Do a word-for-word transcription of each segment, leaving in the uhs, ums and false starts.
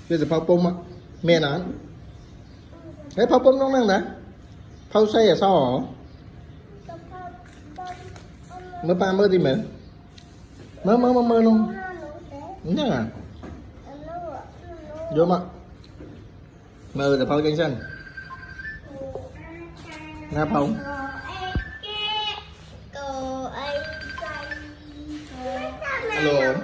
bây giờ phao pum á mẹ nè đấy phao pum nó năng nè phao xây ở sau hả mơ ba mơ đi mẹ mơ mơ mơ mơ luôn đúng nhá à vô mà mơ là phao chân xanh nga phong alo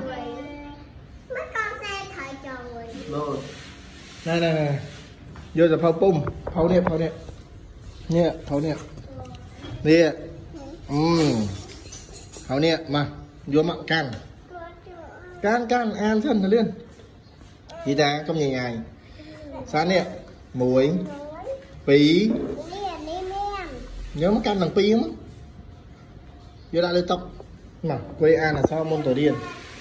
này này này vô là phao pum phao nè phao nè nè phao nè nè ừ phao nè mà vô mặt can can can an thân thôi liên gì ta trong nhà ngày sáng nè muối pí nhớ mất can bằng pí không vô đã lên tóc mà quê an là sao môn tổ điên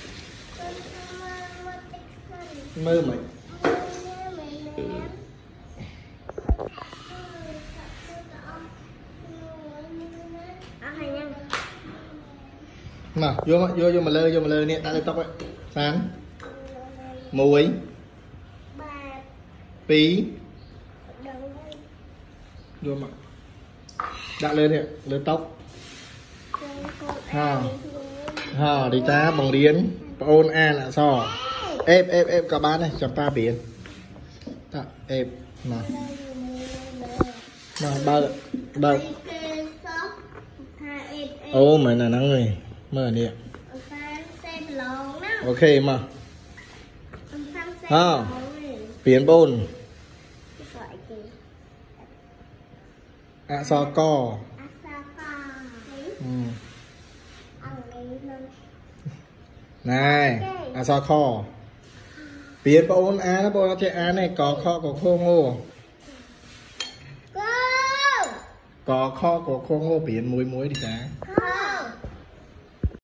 mơ mày mà vô mà vô vô mà lơ vô mà lơ nè đã lên tóc ấy sáng muối pí vô mà đã lên nè lên tóc ha ha đi ta bằng điên ôn a là so ép ép ép cả bán này chấm ba biển ta ép mà mà bơ bơ ô mày là nắng rồi mơ nè ok mà ha biển bồn à so co ừ. Này à so kho biển bồn á nó bồn chạy á này có kho có khô ngô có kho có khô ngô biển muối muối đi cả